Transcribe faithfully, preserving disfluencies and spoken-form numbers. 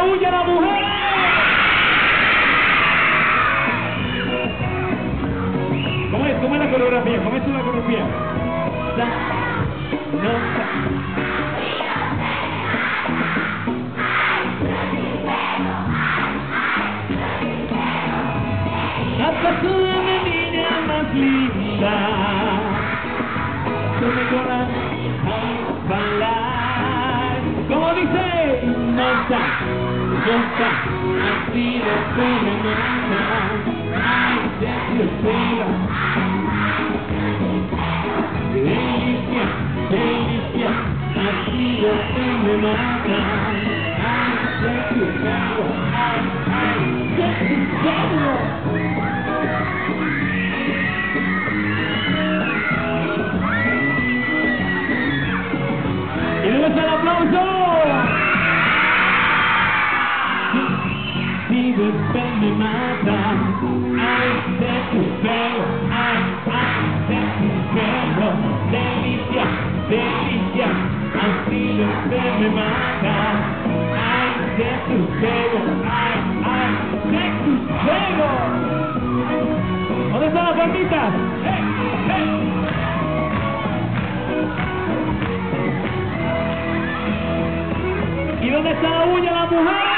la huya la mujer? ¿Cómo es? ¿Cómo es la coreografía? ¿Cómo es la coreografía? Sa, no, sa. Hasta tú mi niña más linda, tú me coras a bailar. Como dice, no está, no está, así de fenomenal. Ay, de tu pelo, delicia, delicia, así de fenomenal. Ay, de tu pelo, ay, ay, de tu pelo. ¡Y luego está el aplauso! Si después me mata, ay, de tu pelo, ay, ay, de tu pelo, delicia, delicia, así después me mata, ay, de tu pelo, ay, ay, de tu pelo. ¿Dónde están las palmitas? ¡Hey, hey! ¿Y dónde está la uña, la mujer?